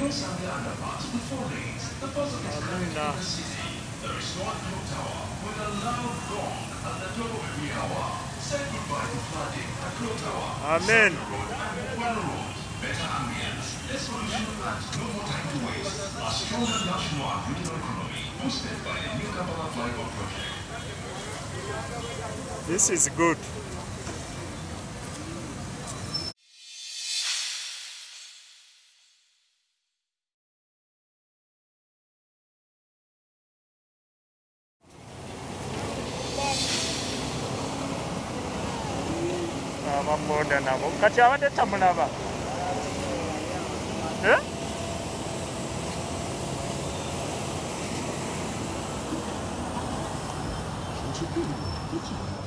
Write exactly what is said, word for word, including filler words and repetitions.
Sunday underpass with four lanes. The bus of its kind in the city. The restored clock tower with a loud gong at the top of every hour. Say goodbye to flooding at Clock Tower. Amen. Road and Buffalo Road. Better ambience, less pollution, and no more time to waste. A stronger national and regional economy boosted by the new Kampala Flyover project. This is good. Ababoda nabo kati abadde tamulaba. Eh? Thank you.